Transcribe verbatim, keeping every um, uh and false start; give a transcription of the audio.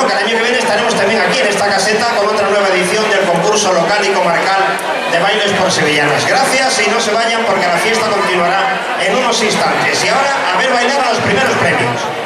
que el año que viene estaremos también aquí en esta caseta con otra nueva edición del concurso local y comarcal de bailes por sevillanas. Gracias y no se vayan porque la fiesta continuará en unos instantes. Y ahora a ver bailar a los primeros premios.